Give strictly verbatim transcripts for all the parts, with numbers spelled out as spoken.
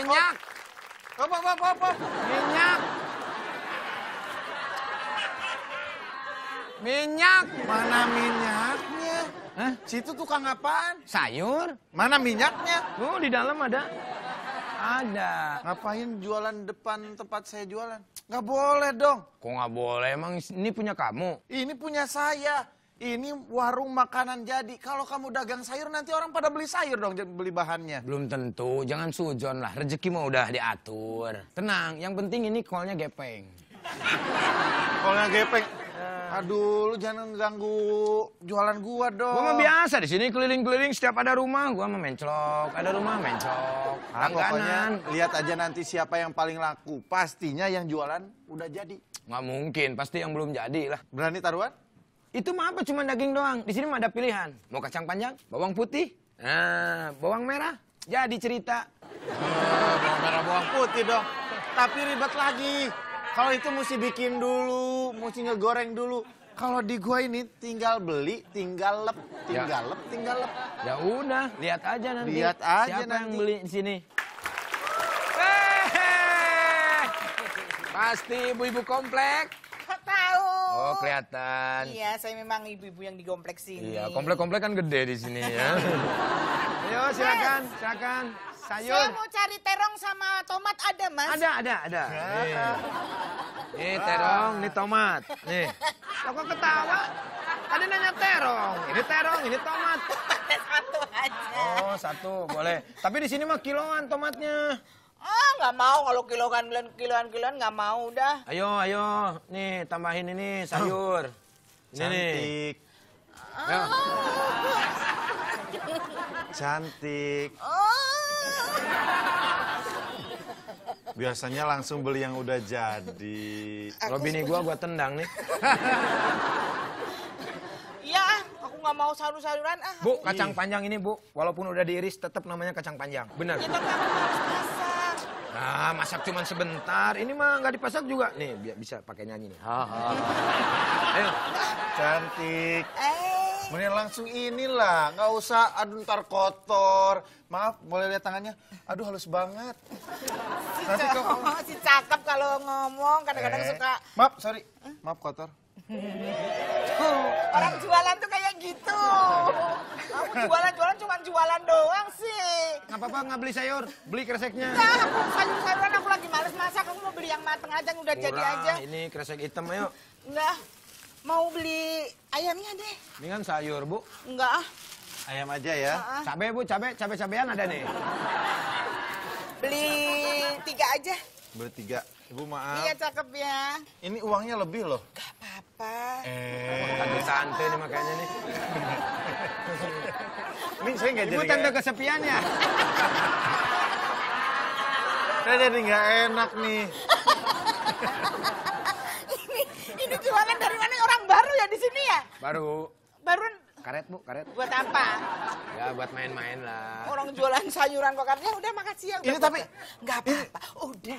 Minyak. Hop, hop, hop, hop, hop. Minyak. Minyak. Mana minyaknya? Hah? Situ tukang apaan? Sayur. Mana minyaknya? Oh, di dalam ada. Ada. Ngapain jualan depan tempat saya jualan? Nggak boleh dong. Kok nggak boleh? Emang ini punya kamu? Ini punya saya. Ini warung makanan jadi. Kalau kamu dagang sayur nanti orang pada beli sayur dong, beli bahannya. Belum tentu. Jangan sujon lah. Rezeki mah udah diatur. Tenang. Yang penting ini kolnya gepeng. Kolnya gepeng. Aduh, lu jangan ganggu jualan gua dong. Gua mah biasa di sini keliling-keliling setiap ada rumah gua mah menclok, ada rumah menclok. Ah, pokoknya Langganan. lihat aja nanti siapa yang paling laku. Pastinya yang jualan udah jadi. Nggak mungkin, pasti yang belum jadi lah. Berani taruhan? Itu mah apa cuma daging doang. Di sini mah ada pilihan. Mau kacang panjang, bawang putih, nah, bawang merah. Jadi cerita. Oh, bawang merah, bawang putih dong. Tapi ribet lagi. Kalau itu mesti bikin dulu, mesti ngegoreng dulu. Kalau di gua ini tinggal beli, tinggal lep, tinggal Ya. lep, tinggal lep. Ya udah, lihat aja nanti. Lihat aja Siapa nanti. yang beli di sini? Hehehe. Pasti ibu-ibu komplek. Kok tahu? Oh, kelihatan. Iya, saya memang ibu-ibu yang di kompleks sini. Iya, komplek-komplek kan gede di sini ya. Ayo, silakan, silakan. Sayur. Saya mau cari terong sama tomat ada, Mas? Ada, ada, ada. Nih. Nih terong, nih tomat. Nih. Lo kok ketawa? Tadi nanya terong. Ini terong, ini tomat. Ada satu aja. Oh, satu, boleh. Tapi di sini mah kiloan tomatnya. Ah, nggak mau kalau kiloan kiloan kiloan nggak mau udah. Ayo, ayo. Nih, tambahin ini sayur. Ini nih. Cantik, Ayo. cantik. Oh. Biasanya langsung beli yang udah jadi. Kalau bini gua, gua tendang nih. Iya, aku nggak mau sayur-sayuran ah. Bu, kacang panjang ini, Bu. Walaupun udah diiris, tetap namanya kacang panjang. Benar. Kita nggak harus masak. Nah, masak cuma sebentar. Ini mah nggak dipasak juga. Nih, biar bisa pakai nyanyi nih. Ha, ha, ha. Ayo. Cantik. Eh. Mending langsung inilah, nggak usah aduh ntar kotor. Maaf, boleh lihat tangannya? Aduh halus banget. Si, Nanti kok- cowok, si cakep kalau ngomong kadang-kadang Eh, suka. Maaf, sorry. Maaf kotor. Tuh, orang jualan tuh kayak gitu. Kamu jualan-jualan cuma jualan doang sih. Nggak apa-apa, nggak beli sayur. Beli kreseknya. Nah, aku sayur-sayuran aku lagi males masak. Aku mau beli yang mateng aja, yang udah jadi Murah. aja. Ini kresek hitam, ayo. Enggak, mau beli ayamnya deh. Ini kan sayur, Bu. Enggak ah. Ayam aja ya. Ah, ah. Cabe, Bu. Cabe, cabe-cabean ada nih. Beli tiga aja. Bertiga. Ibu maaf. Iya cakep ya. Ini uangnya lebih loh. Gak apa-apa. Eh. Tante-tante nih makanya nih. Ini saya nggak Ibu jadi. tante nggak- kesepian ya? Saya jadi nggak enak nih. ini, ini jualan dari mana? Orang baru ya di sini ya? Baru. Baru Karet, Bu, karet. buat apa? Ya, buat main-main lah. Orang jualan sayuran kok katanya udah makasih ya. Udah, Ini tapi- nggak apa-apa. Udah.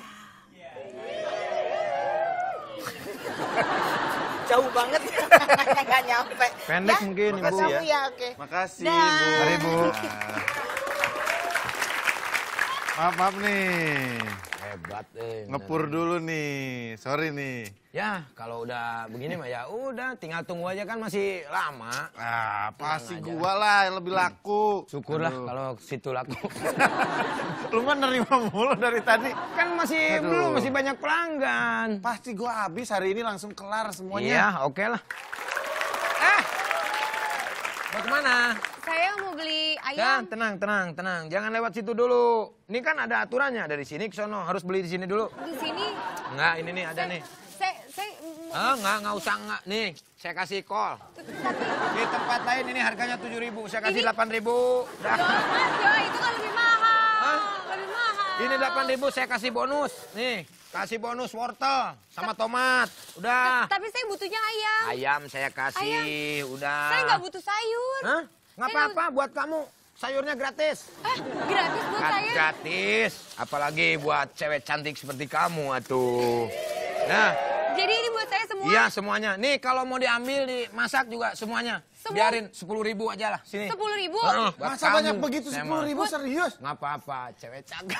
Jauh banget ya, nggak nyampe. Pendek mungkin, Ibu. Makasih ya. Ya, oke. Makasih, Dah. Bu. Mari, Bu. Nah. Maaf, maaf nih. Hebat, eh. Ngepur dulu nih. Sorry nih. Ya, kalau udah begini mah ya udah, tinggal tunggu aja kan masih lama. Ah, pasti aja. gua lah yang lebih laku. Syukurlah Aduh. kalau situ laku. Lu mah nerima mulu dari tadi. Kan masih Aduh. belum, masih banyak pelanggan. Pasti gua habis hari ini langsung kelar Iya, semuanya. oke lah. Eh, mau kemana? Saya mau beli Ya, ayam. tenang, tenang, tenang. Jangan lewat situ dulu. Ini kan ada aturannya, dari sini ke sono. Harus beli di sini dulu. Di sini. Enggak, ini nih ada Saya, nih. saya, saya Ah, enggak, enggak usah enggak. Nih, saya kasih call. Di tempat lain ini harganya tujuh ribu, saya kasih Ini- delapan ribu. Dah. Yo, Mas, yo, itu kan lebih mahal. Hah? Lebih mahal. Ini delapan ribu saya kasih bonus. Nih, kasih bonus wortel sama tomat. Udah. Tapi saya butuhnya ayam. Ayam saya kasih, udah. Saya nggak butuh sayur. Hah? Nggak Saya apa-apa, buat kamu. Sayurnya gratis. Eh, gratis buat Kan saya. gratis. Apalagi buat cewek cantik seperti kamu, atuh. Nah, Jadi ini buat saya semua. semua? Iya, semuanya. Nih, kalau mau diambil, dimasak juga semuanya. Semua? Biarin sepuluh ribu aja lah, sini. Sepuluh ribu? Heeh, buat Masa kamu. banyak begitu Saya sepuluh mah. ribu serius? Nggak apa-apa, cewek cakep.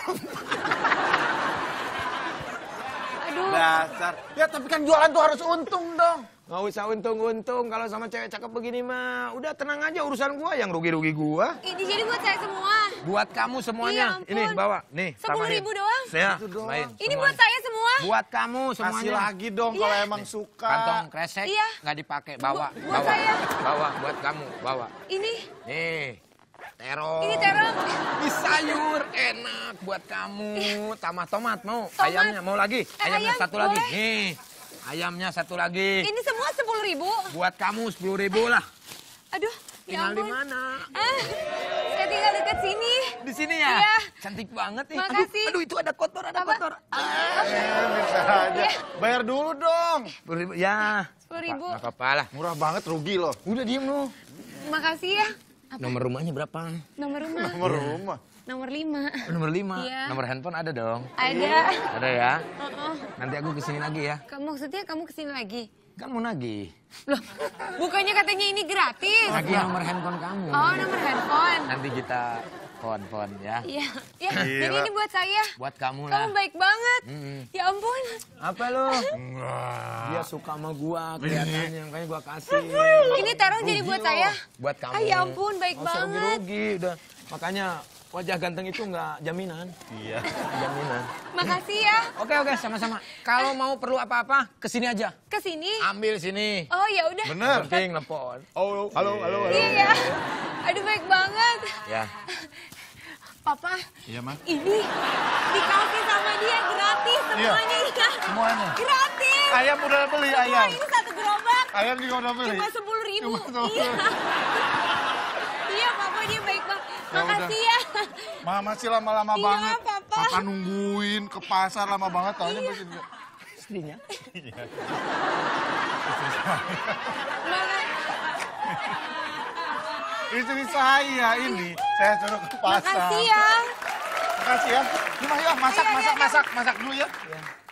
Aduh. Dasar. Ya tapi kan jualan tuh harus untung dong. Nggak usah untung-untung, kalau sama cewek cakep begini mah. Udah tenang aja urusan gua, yang rugi-rugi gua. Ini jadi buat saya semua. Buat kamu semuanya. Iya, ampun. Ini, bawa. Nih, Sepuluh tambahin. ribu doang? Ya, Itu doang. tambahin Ini semuanya. buat saya semua. Buat kamu semuanya. Kasih lagi dong kalau Iya. emang suka. Kantong kresek, Iya. nggak dipakai, bawa. Bu- buat bawa. saya. Bawa, buat kamu, bawa. Ini, Nih, terong. ini terong. Ini sayur enak buat kamu. Tambah tomat mau? Tomat. Ayamnya mau lagi? Eh, Ayamnya ayam, satu lagi. boleh. Nih, ayamnya satu lagi. Ini semua sepuluh ribu. Buat kamu sepuluh ribu lah. Aduh, ya Tinggal di ampun. mana? Ah, saya tinggal dekat sini. Di sini ya? Iya. Cantik banget nih. Makasih. Aduh, aduh itu ada kotor, ada Apa? kotor. Eh, bisa aja. Bayar dulu dong. Sepuluh ribu, ya. Sepuluh ribu. Nggak apa-apa lah. Murah banget rugi loh. Udah diem lu. Makasih ya. Nomor rumahnya berapa? Nomor rumah. Nomor rumah. Nomor lima. Oh, nomor lima. Iya. Nomor handphone ada dong. Ada. Ada ya. Uh-uh. Nanti aku kesini lagi ya. Kamu maksudnya kamu kesini lagi? Kan mau nagih. Loh, bukannya katanya ini gratis? Nagih nomor handphone kamu. Oh, nomor handphone. Nanti kita phone-phone ya. Iya, ya. Gila. Jadi ini buat saya. Buat kamu lah. Kamu baik banget. Mm-mm. Ya ampun. Apa lo? Dia suka sama gua kelihatannya, makanya gua kasih. Ini terong jadi buat saya. Buat kamu. Ah, ya ampun, baik Nggak usah banget. rugi-rugi, udah. Makanya wajah ganteng itu nggak jaminan. Iya. Jaminan. Makasih ya. Oke oke sama-sama. Kalau mau perlu apa-apa kesini aja. Ke sini. Ambil sini. Oh, ya udah. Bener. Penting telepon. Oh, halo, halo, halo. Iya ya. Aduh, baik banget. Ya. Papa, Iya, Ma. ini dikasih sama dia gratis semuanya ya. Semuanya. Gratis. Ayam udah beli Semua ayam. ini satu gerobak. Ayam juga udah beli. Cuma sepuluh ribu. Cuma sepuluh. Iya. Iya, Papa dia baik banget. Ya Makasih ya. Mama sih lama-lama Iya, banget. Papa. Papa nungguin ke pasar lama banget. Taunya Iya. begitu. Istrinya. Maka- Istri saya ini, saya suruh ke pasar. Makasih ya. Makasih ya. Ini mah ya, masak, Ayo, ayo, masak, ayo. masak, masak dulu ya. Ya.